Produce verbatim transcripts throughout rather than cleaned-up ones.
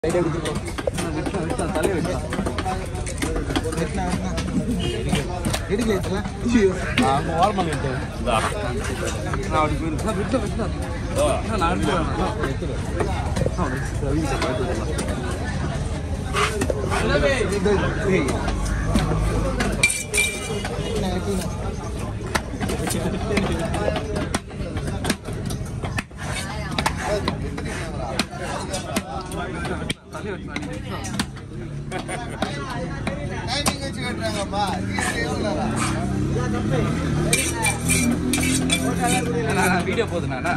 Video போதுண்ணா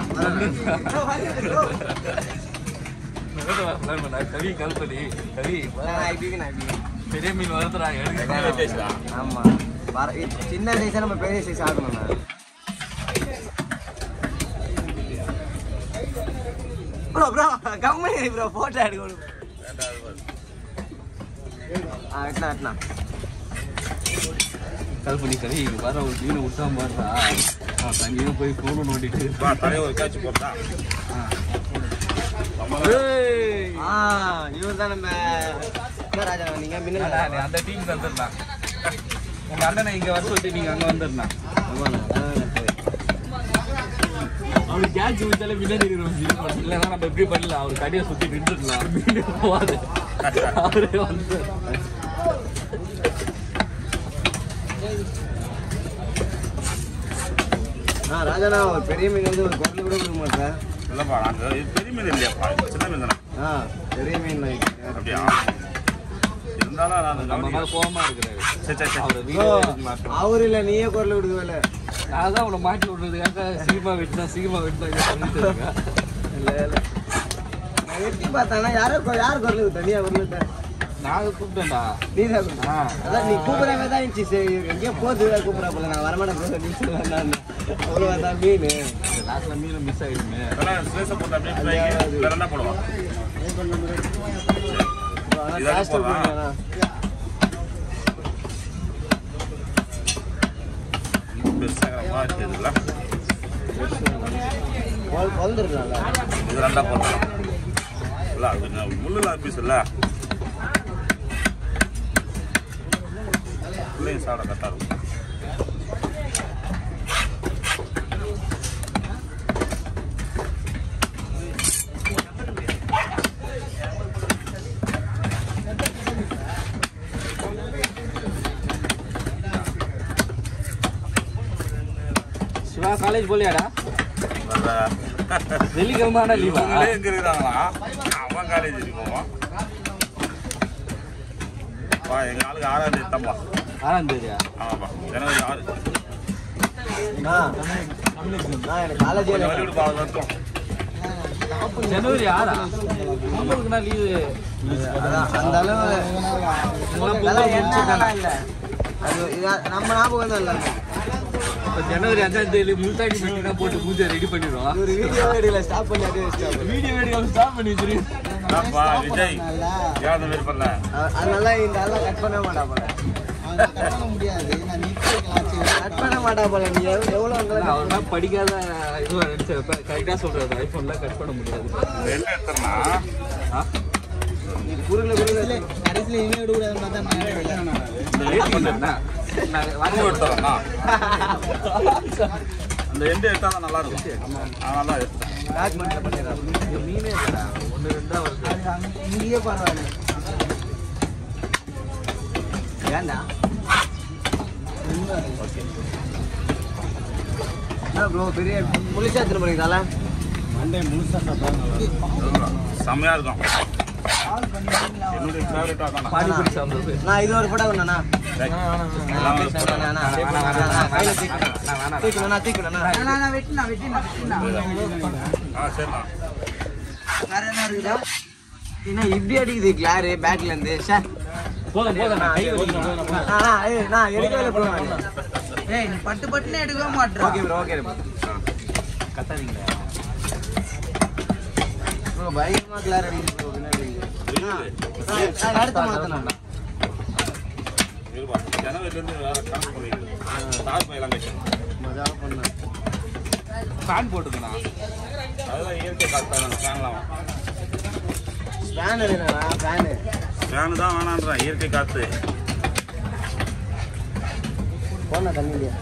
கவி கல்படி கவி பெரிய மீன் வருதுடா எடுக்க. ஆமா சின்ன சைஸா நம்ம பெரிய சைஸ் ஆகணும்ண்ணா. Bro bro company bro photo எடுக்கணும். ஆ எட்டா எட்டா கல்பனி கவி வர ஒரு மீனை விட்டா பாருடா தனியாக போய் ஃபோனை நோண்டிட்டு ஒரு காட்சி போட்டா இவர் தான் நம்ம ராஜா. நீங்க மின்னல் அந்த டீம் வந்துடலாம். உங்க அண்ணனை இங்க வர சொல்லிட்டு நீங்க அங்க வந்துடலாம். அவருக்கு கேட்ச் விட்டாலே வில்லன் இருக்கிறோம். இல்லைன்னா நம்ம எப்படி பண்ணலாம், அவர் கடையை சுற்றி நின்றுடலாம். போவாது அவரே வந்து ராஜாண்ணா ஒரு பெரிய மீன் வந்து ஒரு குரல் கூட கொடுக்க மாட்டேன். இல்லப்பா அந்த பெரிய மீன் இல்லையாப்பா, சின்ன மீன் தானே. ஆ பெரிய மீன் அப்படியா இருந்தாலும் நம்ம மேல கோவமா இருக்கிறாரு. அவரு இல்ல நீயே குரல் கொடுக்கல. நான் தான் அவனை மாட்டி விடுறதுக்காக சீமா வெட்டினா சீமா வெட்டினா இல்ல இல்ல நான் வெட்டி பார்த்தானா யாரோ யார் குரல் விட்டா? நீயா குரல் விட்ட? நான் கூப்பிட்டேன்டா. நீ தான் அதான் நீ கூப்பிடாம தான் இருந்துச்சு. சரி எங்கேயோ போகுது கூப்பிடா போல நான் வரமாட்டேன் போல நீ சொல்லுவேன். அவ்வளோ தான் மீன் லாஸ்ட்ல மீன் மிஸ் ஆகிடுமே. என்ன போடுவான் முள்ளு பீஸ் இல்ல பிள்ளைங்க சாப்பிட கரெக்டா இருக்கும். சிவா காலேஜ் போலியாடா? வெள்ளிக்கிழமை லீவா? எங்க இருக்கிறாங்களா? அவன் காலேஜ் போவான். எங்க ஆளுக்கு ஆறாம் தேதி தம்பா. ஆறாம் தேதியா? ஆமாப்பா ஜனவரி ஆறு. ஜனவரி ஆறா? உங்களுக்குன்னா லீவு அந்த அளவு நம்ம ஞாபகம் இல்லை. ஜனவரி அஞ்சாம் தேதி முல்தாடி மீட்டினா போட்டு பூஜை ரெடி பண்ணிடுவோம். ஒரு வீடியோ வீடியோல ஸ்டாப் பண்ணி அப்படியே வீடியோ வீடியோ ஸ்டாப் பண்ணி வச்சிருக்கேன். விஜய் ஏன் வெயிட் பண்ணல? அதனால இந்த அதெல்லாம் கட் பண்ண மாட்டா போல. கட் பண்ண முடியாது. கட் பண்ண மாட்டா போல. நீ எவ்வளோ அவர்னா படிக்காத இதுவாக நினைச்சேன். கரெக்டாக சொல்றாரு, ஐஃபோன்லாம் கட் பண்ண முடியாது. என்ன எடுத்துனா குறுகல குறுகல கடைசியில் இனி விடக்கூடாதுன்னு பார்த்தா அந்த எண்டு எடுத்தா தான் நல்லா இருக்கும். அதனால எடுத்தேன். மீனே ஒன்று ரெண்டா வருது. இங்கேயே பரவாயில்ல. ஏண்டா ப்ரோ பெரிய முழுசா எடுத்துட்டு போறீங்களா? மண்டே முழுசா செம்மையா இருக்கும். என்னுடைய ஃபேவரட் அதான். பானிபூரி சாப்பிடுறது. நான் இது ஒரு போட்டோ வேணா இப்படி அடிக்குது கிளாரு பேக்ல இருந்து. போதும் போதும் பட்டு பட்டுன்னு எடுக்கவே மாட்டேன். ஓகே ப்ரோ ஓகே கத்தாதீங்களா? பயங்கரமா கிளார் அடிக்குது. அடுத்த மாத்தணும் ஜனவரிலேருந்து வேற கணக்கு பண்ணிடுது. தார் பையெல்லாம் கட்டணும். மஜாவாக பண்ணேன். ஃபேன் போட்டுக்கண்ணா. அதுதான் இயற்கை காற்று ஃபேன்லாம் ஃபேன் வேணும்டா ஃபேன். ஃபேனு தான் வேணான்றேன், இயற்கை காத்து. போனா தண்ணி இல்லையா?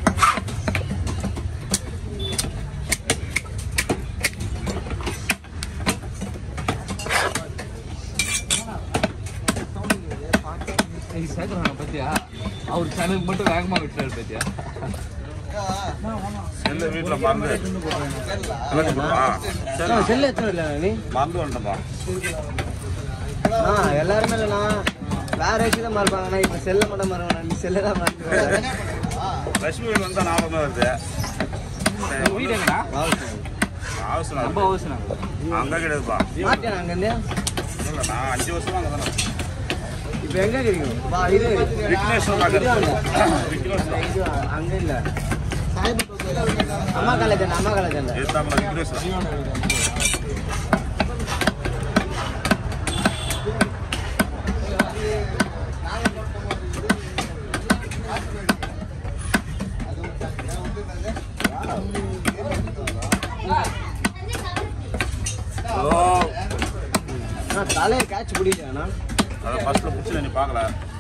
சேர்க்குறாங்க பத்தியா? அவர் சேனலுக்கு மட்டும் வேகமாக விட்டுறாரு பத்தியா? செல்லு வீட்டில் மறந்து செல்லு எத்தனை இல்லை நீ மறந்து வந்துட்டப்பா. ஆ எல்லாருமே இல்லைண்ணா வேற ஏசி தான் மறப்பாங்கண்ணா. இப்போ செல்லை மட்டும் மறவாண்ணா. நீ செல்லை தான் மறந்துடுவேன். லட்சுமி வீடு வந்தால் ஞாபகமே வருது. உங்க வீடு எங்கடா? அவசரம் ரொம்ப அவசரம். அங்கே கிடையாதுப்பா. மாட்டேன் அங்கேருந்து. இல்லை நான் அஞ்சு வருஷமா அங்கே தானே. இப்போ எங்கே கிடைக்கும்? வா இது விக்னேஸ்வர் நகர். விக்னேஸ்வர் இது அங்கே இல்லை. அம்மா காலேஜ் அம்மா காலேஜ் இல்லை. இருந்தாமல் விக்னேஸ்வர். தலையை கேட்ச் பிடிக்கலண்ணா. அதை ஃபர்ஸ்ட்ல பிடிச்சி நீ பார்க்கல.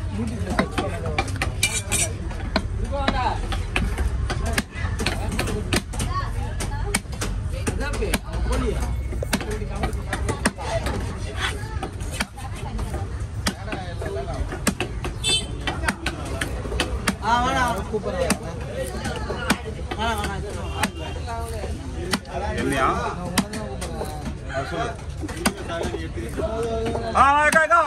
என்னையா சொல்லு. ஆ காய்க்கா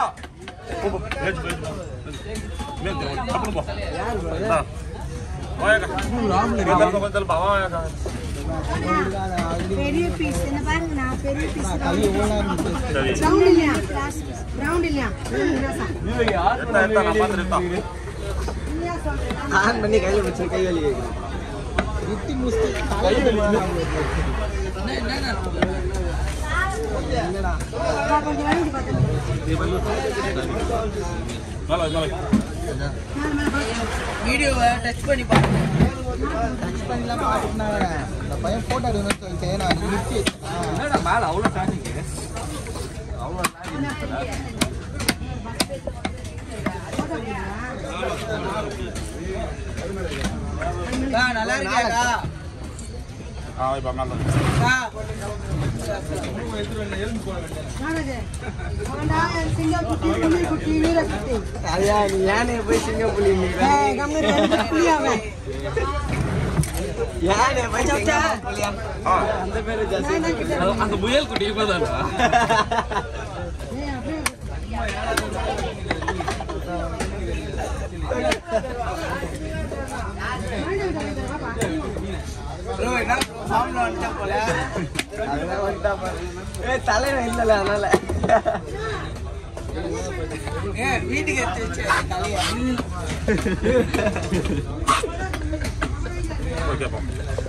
பெரிய பீஸ் என்ன பாருங்க பெரிய பீஸ் ரவுண்ட் இல்லையா ரவுண்ட் இல்லையா ஆன் பண்ணி கையில் வச்சு கை வலி கேட்குது. வித்தி முஸ்தி கை வலி என்னடா கொஞ்சம் வாங்கி வீடியோவை டச் பண்ணி பாருங்க. டச் பண்ணிலாம் பார்த்துட்டு இந்த பையன் ஃபோட்டோ எடுக்கணும்னு சொல்லிட்டு நான் நிறுத்தி என்னடா மேலே அவ்வளோ ட்ராஃபிக்கு? அவ்வளோ நல்லா இருக்கியாக்கா? ஆ இப்போ மேலே சிங்கப்பூர் குட்டி வீர குட்டி ஐயா நீ யானை போய் சிங்கப்பூர் யானை போய் சிங்கப்பூர் அந்த பேரு ஜாஸ்தி. அந்த முயல் குட்டி இப்போதானா? தலைவன் இல்லல அதனால வீட்டுக்கு எடுத்து வச்சு ஓகேப்பா.